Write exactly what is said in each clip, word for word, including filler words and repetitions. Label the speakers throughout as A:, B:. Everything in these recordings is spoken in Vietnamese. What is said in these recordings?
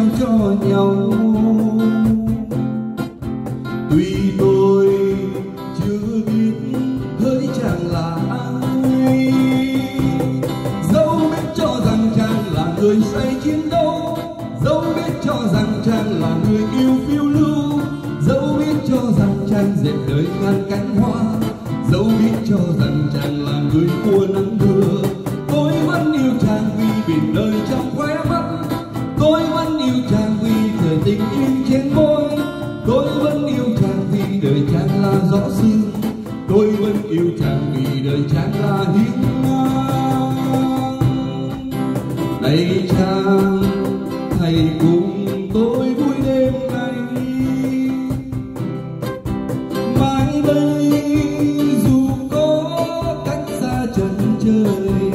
A: trao cho nhau. Tuy tôi chưa biết hỡi chàng là ai, dẫu biết cho rằng chàng là người say chiến đấu, dẫu biết cho rằng chàng là người yêu phiêu lưu, dẫu biết cho rằng chàng dệt đời ngàn cánh hoa, dẫu biết cho rằng chàng là người của nắng mưa, tôi vẫn yêu chàng vì biển đời trong khóe mắt, tôi vẫn yêu chàng vì thời tình in trên môi, tôi vẫn yêu chàng vì đời chàng là gió sương, tôi vẫn yêu chàng vì đời chàng là hiên ngang. Này chàng, hãy cùng tôi vui đêm nay, mai đây dù có cách xa chân trời,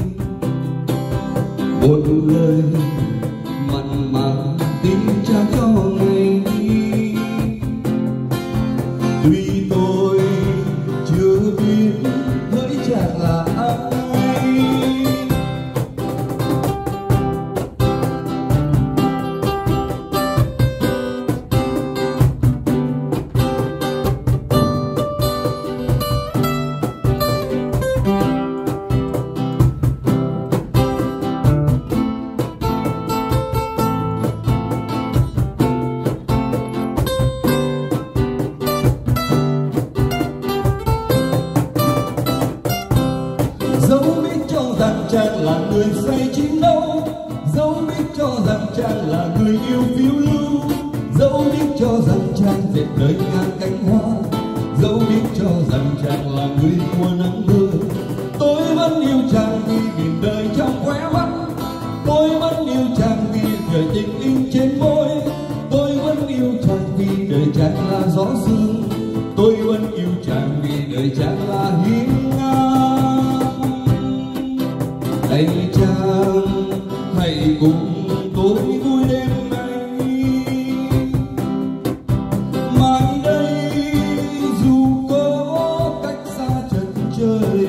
A: một lời mặn mà tình trao cho ngày. Tuy tôi chưa biết hỡi chàng là ai, dẫu biết cho rằng chàng là người say chiến đấu, dẫu biết cho rằng chàng là người yêu phiêu lưu, dẫu biết cho rằng chàng dệt đời ngàn cánh hoa, dẫu biết cho rằng chàng là người mùa nắng mưa, tôi vẫn yêu chàng vì biển đời trong khóe mắt, tôi vẫn yêu chàng vì thời tình in trên môi, tôi vẫn yêu chàng vì đời chàng là gió sương, tôi vẫn yêu chàng vì đời chàng là hiên ngang. Này chàng, hãy cùng tôi vui đêm nay, mai đây dù có cách xa chân trời,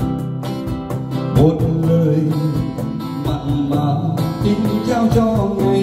A: một lời mặn mà tình trao cho ngày.